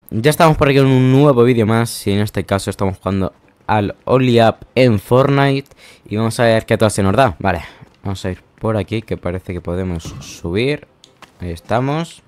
Ya estamos por aquí en un nuevo vídeo más. Y en este caso estamos jugando al Only Up en Fortnite. Y vamos a ver qué tal se nos da. Vale, vamos a ir por aquí, que parece que podemos subir. Ahí estamos.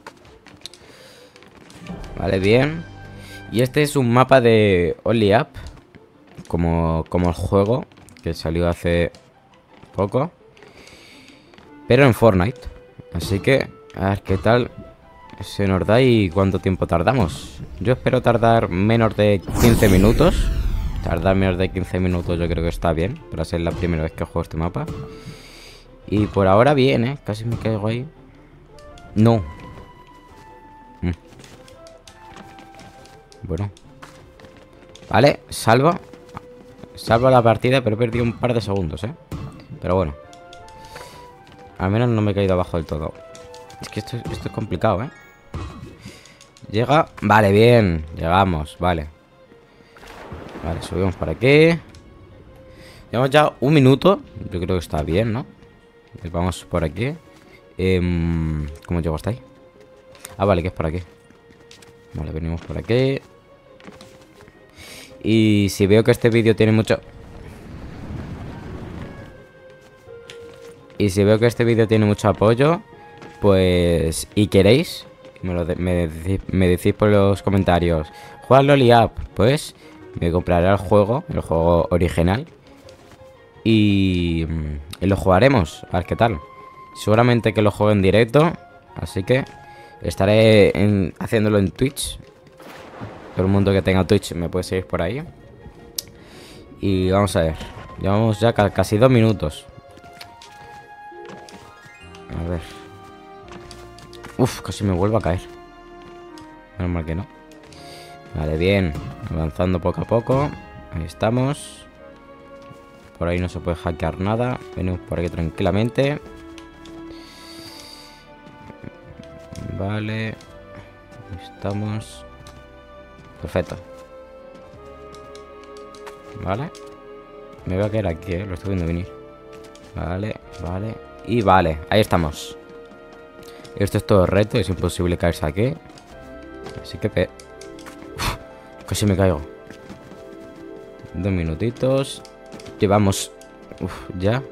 Vale, bien. Y este es un mapa de Only Up, como el juego que salió hace poco, pero en Fortnite. Así que a ver qué tal se nos da y cuánto tiempo tardamos. Yo espero tardar menos de 15 minutos. Tardar menos de 15 minutos yo creo que está bien, para ser la primera vez que juego este mapa. Y por ahora bien, ¿eh? Casi me caigo ahí. No. Bueno. Vale, salvo la partida, pero he perdido un par de segundos, ¿eh? Pero bueno. Al menos no me he caído abajo del todo. Es que esto es complicado, ¿eh? Llega... Vale, bien. Llegamos, vale. Vale, subimos por aquí. Llevamos ya un minuto. Yo creo que está bien, ¿no? Vamos por aquí. ¿Cómo llego hasta ahí? Ah, vale, que es por aquí. Vale, venimos por aquí. Y si veo que este vídeo tiene mucho... apoyo, pues... y queréis, me decís por los comentarios, juega al Only Up, pues me compraré el juego original. Y lo jugaremos, a ver qué tal. Seguramente que lo juegue en directo. Así que estaré haciéndolo en Twitch. Todo el mundo que tenga Twitch me puede seguir por ahí. Y vamos a ver. Llevamos ya casi 2 minutos. A ver. Uf, casi me vuelvo a caer. Menos mal que no. Vale, bien. Avanzando poco a poco. Ahí estamos. Por ahí no se puede hackear nada. Venimos por aquí tranquilamente. Vale. Ahí estamos. Perfecto. Vale. Me voy a caer aquí, lo estoy viendo venir. Vale, vale. Y vale, ahí estamos. Esto es todo reto, es imposible caerse aquí. Así que Uf, casi me caigo. 2 minutitos. Llevamos... ya.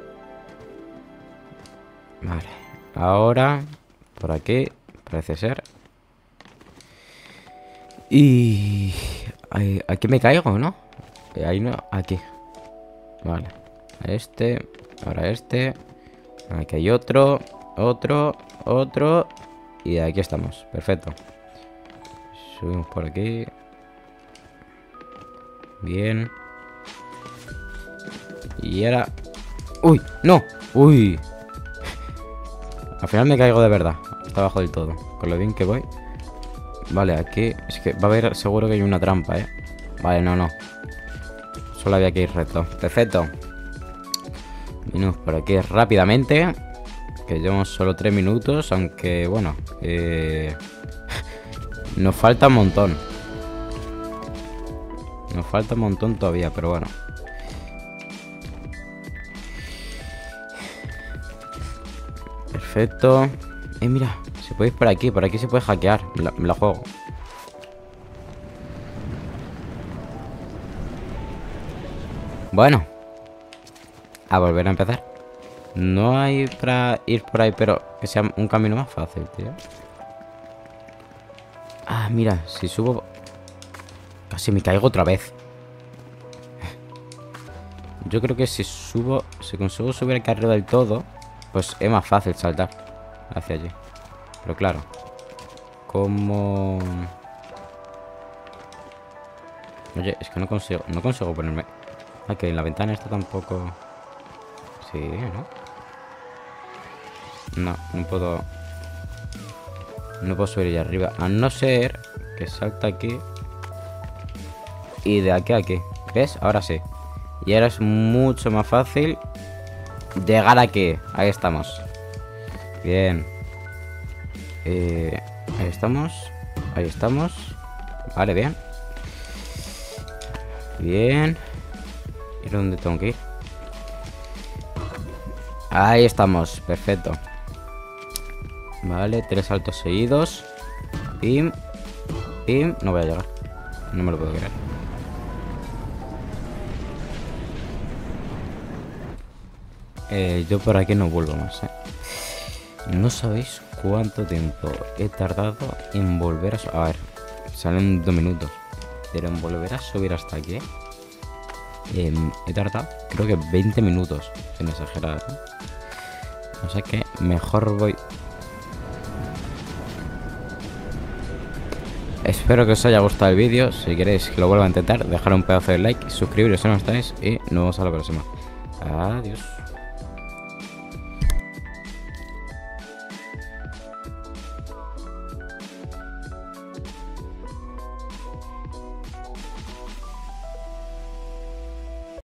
Vale. Ahora, por aquí, parece ser. Y... aquí me caigo, ¿no? Ahí no, aquí. Vale. Este. Ahora este. Aquí hay otro. Otro. Y aquí estamos. Perfecto. Subimos por aquí. Bien. Y ahora... ¡Uy! ¡No! ¡Uy! Al final me caigo de verdad. Hasta abajo del todo. Con lo bien que voy. Vale, aquí... Es que va a haber... Seguro que hay una trampa, ¿eh? Vale, no. Solo había que ir recto. Perfecto. Venimos por aquí rápidamente. Que llevamos solo 3 minutos. Aunque, bueno... nos falta un montón. Nos falta un montón todavía, pero bueno. Perfecto. Mira, se puede ir por aquí. Por aquí se puede hackear. Me la juego. Bueno. A volver a empezar. No hay para ir por ahí, pero que sea un camino más fácil, tío. Ah, mira, si subo... Casi me caigo otra vez. Yo creo que si subo... Si consigo subir aquí arriba del todo, pues es más fácil saltar hacia allí. Pero claro, como... Oye, es que no consigo ponerme... Ah, que en la ventana esta tampoco... Sí, ¿no? No puedo... No puedo subir allá arriba. A no ser que salta aquí. Y de aquí a aquí. ¿Ves? Ahora sí. Y ahora es mucho más fácil llegar aquí. Ahí estamos. Bien. Ahí estamos. Ahí estamos. Vale, bien. Bien. ¿Y dónde tengo que ir? Ahí estamos. Perfecto. Vale, 3 saltos seguidos. Pim. Y no voy a llegar. No me lo puedo creer. Yo por aquí no vuelvo más, No sabéis cuánto tiempo he tardado en volver a... A ver, salen 2 minutos. Pero en volver a subir hasta aquí, he tardado, creo que 20 minutos, sin exagerar, O sea que mejor voy... Espero que os haya gustado el vídeo. Si queréis que lo vuelva a intentar, dejar un pedazo de like, suscribiros si no estáis y nos vemos a la próxima. Adiós.